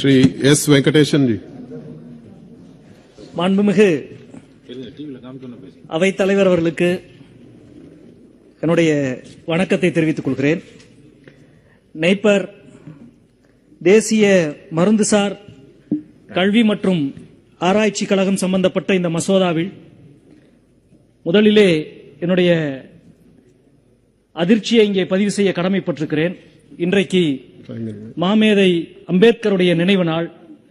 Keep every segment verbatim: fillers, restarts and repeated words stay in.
Shri S Venkatesan जी। மாண்புமிகு அவைத் தலைவர் அவர்களுக்கு என்னுடைய வணக்கத்தை தெரிவித்துக் கொள்கிறேன். நெய்ப்பர் தேசிய மருந்துசார் கல்வி மற்றும் ஆராய்ச்சி கழகம் சம்பந்தப்பட்ட இந்த மசோதாவில் முதலிலே என்னுடைய அதிர்ச்சியை இங்கே பதிவு செய்ய கடமைப்பட்டிருக்கிறேன். இன்றைக்கு மாமேதை அம்பேத்கருடைய நினைவு நாள்.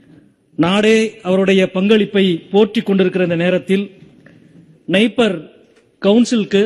நாடே அவருடைய பங்களிப்பை போற்றிக் கொண்டிருக்கிற இந்த நேரத்தில் நெய்ப்பர் கவுன்சிலுக்கு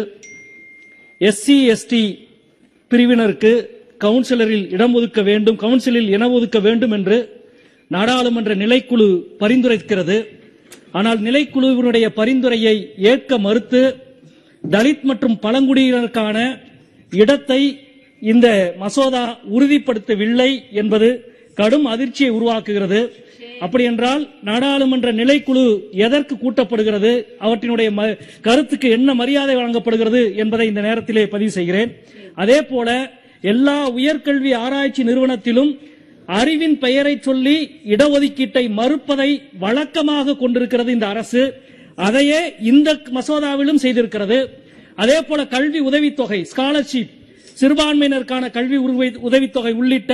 எஸ்சி எஸ்டி பிரிவினருக்கு கவுன்சிலரில் இடம் ஒதுக்க வேண்டும், கவுன்சிலில் இடம் ஒதுக்க வேண்டும் என்று நாடாளுமன்ற நிலைக்குழு பரிந்துரைக்கிறது. ஆனால் நிலைக்குழுவினுடைய பரிந்துரையை ஏற்க மறுத்து தலித் மற்றும் பழங்குடியினருக்கான இடத்தை இந்த மசோதா உறுதிப்படுத்தவில்லை என்பது கடும் அதிர்ச்சியை உருவாக்குகிறது. அப்படி என்றால் நாடாளுமன்ற நிலைக்குழு எதற்கு கூட்டப்படுகிறது, அவற்றினுடைய கருத்துக்கு என்ன மரியாதை வழங்கப்படுகிறது என்பதை இந்த நேரத்திலே பதிவு செய்கிறேன். அதே போல எல்லா உயர்கல்வி ஆராய்ச்சி நிறுவனத்திலும் அறிவின் பெயரை சொல்லி இடஒதுக்கீட்டை மறுப்பதை வழக்கமாக கொண்டிருக்கிறது இந்த அரசு. அதையே இந்த மசோதாவிலும் செய்திருக்கிறது. அதே போல கல்வி உதவித்தொகை, ஸ்காலர்ஷிப், சிறுபான்மையினருக்கான கல்வி உதவித்தொகை உள்ளிட்ட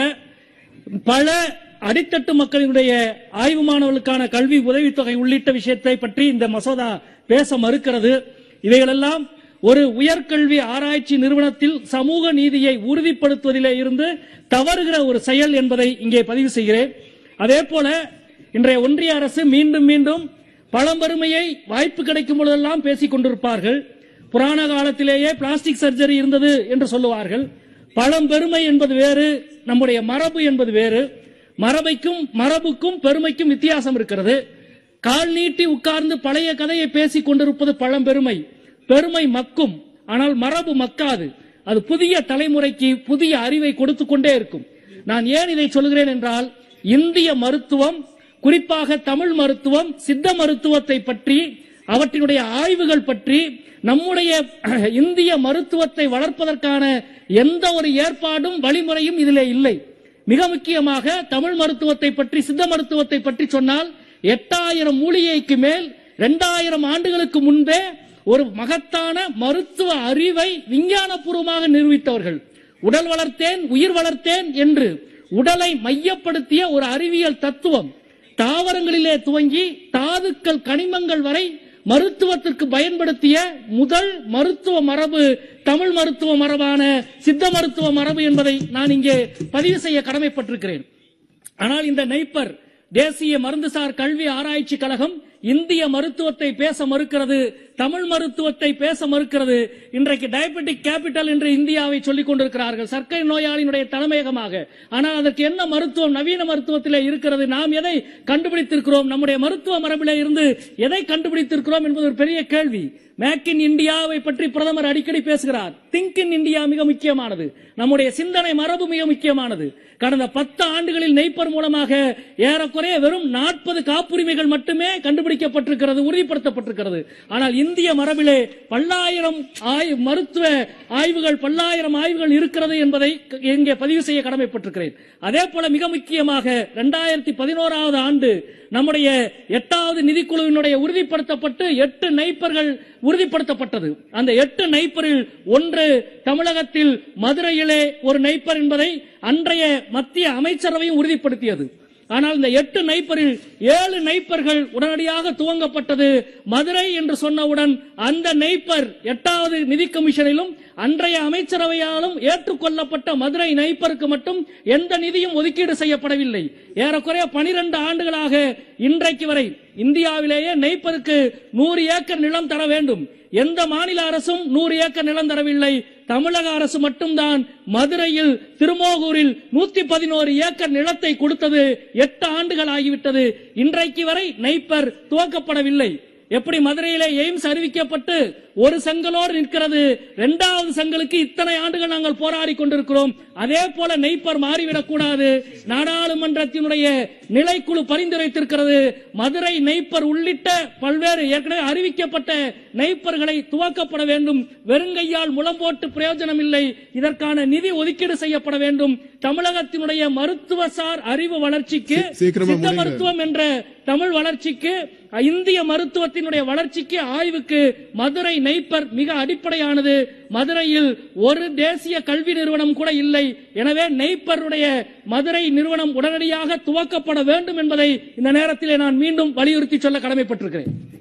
பல அடித்தட்டு மக்களினுடைய ஆய்வு மாணவர்களுக்கான கல்வி உதவித்தொகை உள்ளிட்ட விஷயத்தை பற்றி இந்த மசோதா பேச மறுக்கிறது. இவைகளெல்லாம் ஒரு உயர்கல்வி ஆராய்ச்சி நிறுவனத்தில் சமூக நீதியை உறுதிப்படுத்துவதிலே இருந்து தவறுகிற ஒரு செயல் என்பதை இங்கே பதிவு செய்கிறேன். அதே போல இன்றைய ஒன்றிய அரசு மீண்டும் மீண்டும் பழம்பெருமையை வாய்ப்பு கிடைக்கும் பொழுதெல்லாம் பேசிக் கொண்டிருப்பார்கள். புராண காலத்திலேயே பிளாஸ்டிக் சர்ஜரி இருந்தது என்று சொல்லுவார்கள். பழம்பெருமை என்பது வேறு, நம்முடைய மரபு என்பது வேறு. மரபைக்கும் மரபுக்கும் பெருமைக்கும் வித்தியாசம் இருக்கிறது. கால் நீட்டி உட்கார்ந்து பழைய கதையை பேசிக் கொண்டிருப்பது பழம்பெருமை. பெருமை மக்கும், ஆனால் மரபு மக்காது. அது புதிய தலைமுறைக்கு புதிய அறிவை கொடுத்துக் கொண்டே இருக்கும். நான் ஏன் இதை சொல்கிறேன் என்றால், இந்திய மருத்துவம், குறிப்பாக தமிழ் மருத்துவம், சித்த மருத்துவத்தை பற்றி, அவற்றினுடைய ஆய்வுகள் பற்றி, நம்முடைய இந்திய மருத்துவத்தை வளர்ப்பதற்கான எந்த ஒரு ஏற்பாடும் வழிமுறையும் இதிலே இல்லை. மிக முக்கியமாக தமிழ் மருத்துவத்தை பற்றி, சித்த மருத்துவத்தை பற்றி சொன்னால் எட்டாயிரம் மூலிகைக்கு மேல் இரண்டாயிரம் ஆண்டுகளுக்கு முன்பே ஒரு மகத்தான மருத்துவ அறிவை விஞ்ஞானபூர்வமாக நிரூபித்தவர்கள். உடல் வளர்த்தேன், உயிர் வளர்த்தேன் என்று உடலை மையப்படுத்திய ஒரு அறிவியல் தத்துவம் தாவரங்களிலே துவங்கி தாதுக்கள், கனிமங்கள் வரை மருத்துவத்திற்கு பயன்படுத்திய முதல் மருத்துவ மரபு தமிழ் மருத்துவ மரபான சித்த மருத்துவ மரபு என்பதை நான் இங்கே பதிவு செய்ய கடமைப்பட்டிருக்கிறேன். ஆனால் இந்த நெய்ப்பர் தேசிய மருந்துசார் கல்வி ஆராய்ச்சி கழகம் இந்திய மருத்துவத்தை பேச மறுக்கிறது, தமிழ் மருத்துவத்தை பேச மறுக்கிறது. இன்றைக்கு டயபெட்டிக் கேபிட்டல் என்று இந்தியாவை சொல்லிக் கொண்டிருக்கிறார்கள், சர்க்கரை நோயாளியினுடைய தலைமையகமாக. ஆனால் அதற்கு என்ன மருத்துவம் நவீன மருத்துவத்திலே இருக்கிறது? நாம் எதை கண்டுபிடித்திருக்கிறோம்? நம்முடைய மருத்துவ மரபிலே இருந்து எதை கண்டுபிடித்திருக்கிறோம் என்பது ஒரு பெரிய கேள்வி. மேக் இன் இந்தியாவை பற்றி பிரதமர் அடிக்கடி பேசுகிறார். திங்க் இன் இந்தியா மிக முக்கியமானது. நம்முடைய சிந்தனை மரபு மிக முக்கியமானது. கடந்த பத்து ஆண்டுகளில் நெய்ப்பர் மூலமாக ஏறக்குறைய வெறும் நாற்பது காப்புரிமைகள் மட்டுமே கண்டுபிடிக்கப்பட்டிருக்கிறது, உறுதிப்படுத்தப்பட்டிருக்கிறது. ஆனால் இந்திய மரபிலே பல்லாயிரம் மருத்துவ ஆய்வுகள், பல்லாயிரம் ஆய்வுகள் இருக்கிறது என்பதை இங்கே பதிவு செய்ய கடமைப்பட்டிருக்கிறேன். அதே போல மிக முக்கியமாக இரண்டாயிரத்தி பதினோராவது ஆண்டு நம்முடைய எட்டாவது நிதிக்குழுவினுடைய உறுதிப்படுத்தப்பட்டு எட்டு நெய்ப்பர்கள் உறுதிப்படுத்தப்பட்டது. அந்த எட்டு நெய்ப்பரில் ஒன்று தமிழகத்தில் மதுரையிலே ஒரு நெய்ப்பர் என்பதை அன்றைய மத்திய அமைச்சரவையும் உறுதிப்படுத்தியது. ஆனால் இந்த எட்டு நெய்ப்பரில் ஏழு நெய்ப்பர்கள் உடனடியாக துவங்கப்பட்டது. மதுரை என்று சொன்னவுடன் அந்த நெய்ப்பர் எட்டாவது நிதி கமிஷனிலும் அன்றைய அமைச்சரவையாலும் ஏற்றுக்கொள்ளப்பட்ட மதுரை நெய்ப்பருக்கு மட்டும் எந்த நிதியும் ஒதுக்கீடு செய்யப்படவில்லை. ஏறக்குறைய பனிரெண்டு ஆண்டுகளாக இன்றைக்கு வரை இந்தியாவிலேயே நெய்ப்பருக்கு நூறு ஏக்கர் நிலம் தர வேண்டும். எந்த மாநில அரசும் நூறு ஏக்கர் நிலம் தரவில்லை. தமிழக அரசு மட்டும்தான் மதுரையில், திருமோகூரில் நூத்தி பதினோரு ஏக்கர் நிலத்தை கொடுத்தது. எட்டு ஆண்டுகள் ஆகிவிட்டது. இன்றைக்கு வரை நெய்ப்பர் துவக்கப்படவில்லை. எப்படி மதுரையிலே எய்ம்ஸ் அறிவிக்கப்பட்டு ஒரு செங்கலோடு நிற்கிறது, இரண்டாவது செங்கலுக்கு இத்தனை ஆண்டுகள் நாங்கள் போராடி கொண்டிருக்கிறோம். அதே போல நெய்ப்பர் மாறிவிடக் கூடாது. நாடாளுமன்றத்தினுடைய நிலைக்குழு பரிந்துரைத்திருக்கிறது, மதுரை நெய்ப்பர் உள்ளிட்ட பல்வேறு ஏற்கனவே அறிவிக்கப்பட்ட நெய்ப்பர்களை துவக்கப்பட வேண்டும். வெறுங்கையால் முளம் போட்டு பிரயோஜனம் இல்லை. இதற்கான நிதி ஒதுக்கீடு செய்யப்பட வேண்டும். தமிழகத்தினுடைய மருத்துவசார் அறிவு வளர்ச்சிக்கு, சித்த மருத்துவம் என்ற தமிழ் வளர்ச்சிக்கு, இந்திய மருத்துவத்தினுடைய வளர்ச்சிக்கு, ஆய்வுக்கு மதுரை நெய்ப்பர் மிக அடிப்படையானது. மதுரையில் ஒரு தேசிய கல்வி நிறுவனம் கூட இல்லை. எனவே நெய்ப்பருடைய மதுரை நிறுவனம் உடனடியாக துவக்கப்பட வேண்டும் என்பதை இந்த நேரத்தில் நான் மீண்டும் வலியுறுத்தி சொல்ல கடமைப்பட்டிருக்கிறேன்.